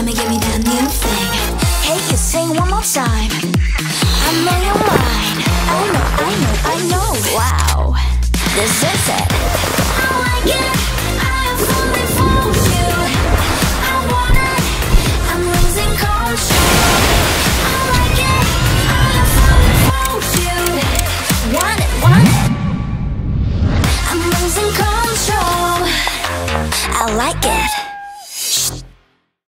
give me that new thing. Hey, you sing one more time. I know you're mine. I know, I know, I know. Wow, this is it.